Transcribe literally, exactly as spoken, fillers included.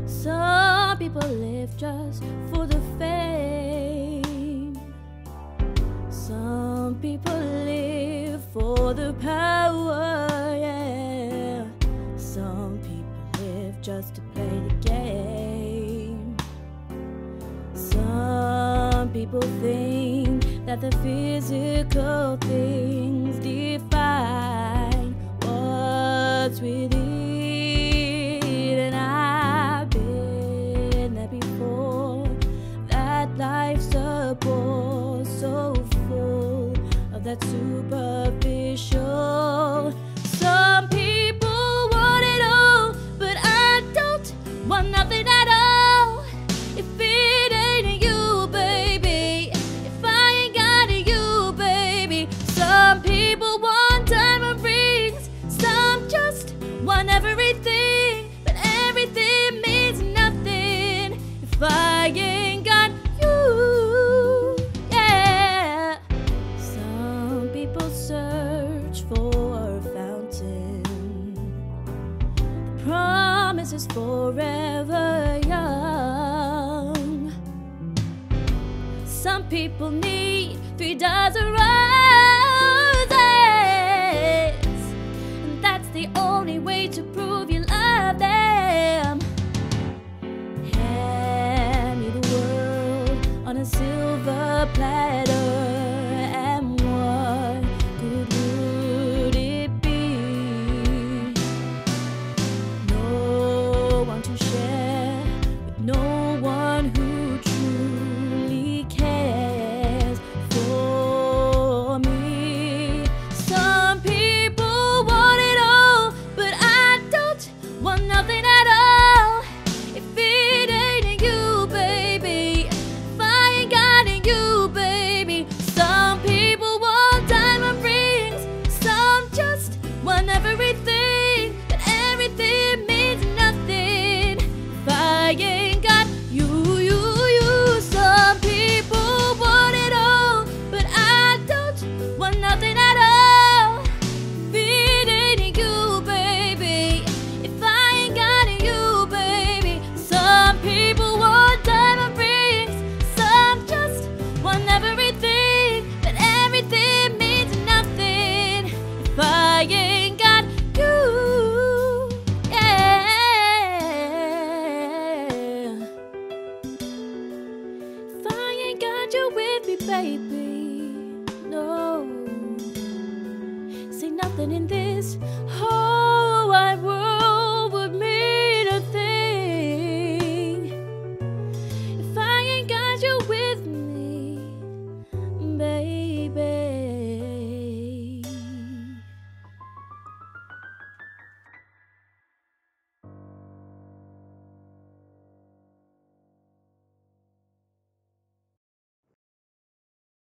Some people live just for the fame. Some people live for the power, yeah. Some people live just to play the game. Some people think that the physical things define what's within. And I've been there before. That life's a bore so full of that superficial. Some people want it all, but I don't want nothing at all. If it ain't you, baby, if I ain't got you, baby. Some people want diamond rings, some just want everything, but everything means nothing if I ain't got you, yeah. Some people search for a fountain. The promise is forever young. Some people need three dozen roses, and that's the only way to prove you love them. Hand me the world on a silver platter, and what good would it be? No one to share with no one who truly cares for me. Some people want it all, but I don't want nothing at all. If it ain't you, baby, if I ain't got you, baby. Some people want diamond rings, some just want everything, but everything means nothing if I ain't got you, you, you. Some people want it all, but I don't want nothing at all. If it ain't you, baby, if I ain't got you, baby. Some people want diamond rings, some just want everything, but everything means nothing if I ain't got you, yeah. If I ain't got you with me, baby, no. Say nothing in this whole